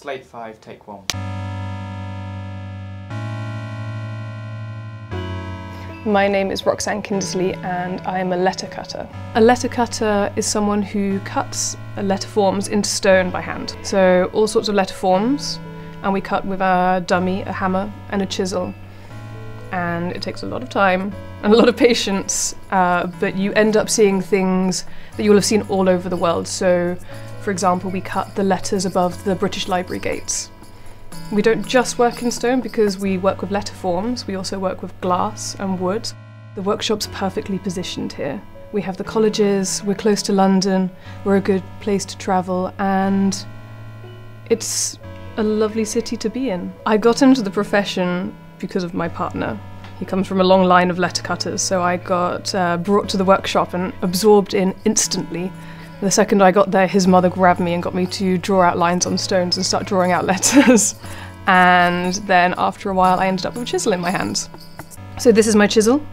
Slate 5, take 1. My name is Roxanne Kindersley and I'm a letter cutter. A letter cutter is someone who cuts letter forms into stone by hand. So all sorts of letter forms, and we cut with a dummy, a hammer and a chisel. And it takes a lot of time and a lot of patience, but you end up seeing things that you will have seen all over the world. So, for example, we cut the letters above the British Library gates. We don't just work in stone because we work with letter forms, we also work with glass and wood. The workshop's perfectly positioned here. We have the colleges, we're close to London, we're a good place to travel, and it's a lovely city to be in. I got into the profession because of my partner. He comes from a long line of letter cutters, so I got brought to the workshop and absorbed in instantly. The second I got there, his mother grabbed me and got me to draw out lines on stones and start drawing out letters. And then after a while I ended up with a chisel in my hands. So this is my chisel,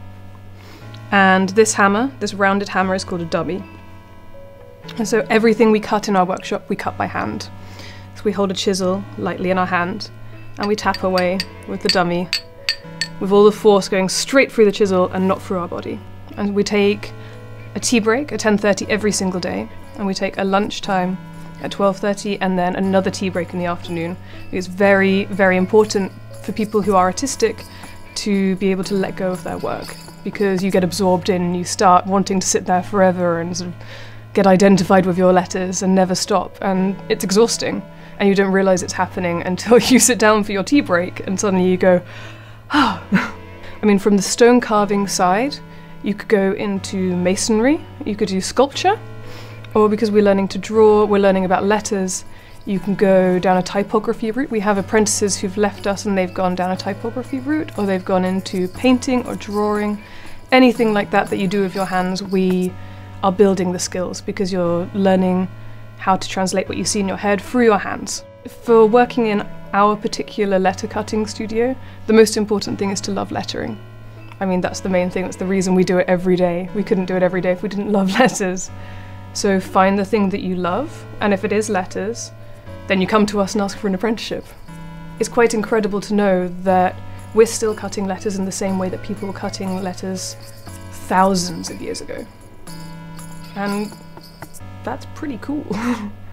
and this hammer, this rounded hammer, is called a dummy. And so everything we cut in our workshop we cut by hand. So we hold a chisel lightly in our hand and we tap away with the dummy with all the force going straight through the chisel and not through our body. And we take a tea break at 10:30 every single day, and we take a lunch time at 12:30 and then another tea break in the afternoon. It's very, very important for people who are artistic to be able to let go of their work, because you get absorbed in and you start wanting to sit there forever and sort of get identified with your letters and never stop, and it's exhausting and you don't realise it's happening until you sit down for your tea break and suddenly you go, oh. I mean, from the stone carving side, you could go into masonry, you could do sculpture, or because we're learning to draw, we're learning about letters, you can go down a typography route. We have apprentices who've left us and they've gone down a typography route, or they've gone into painting or drawing. Anything like that that you do with your hands, we are building the skills because you're learning how to translate what you see in your head through your hands. For working in our particular letter cutting studio, the most important thing is to love lettering. I mean, that's the main thing, that's the reason we do it every day. We couldn't do it every day if we didn't love letters. So find the thing that you love, and if it is letters, then you come to us and ask for an apprenticeship. It's quite incredible to know that we're still cutting letters in the same way that people were cutting letters thousands of years ago. And that's pretty cool.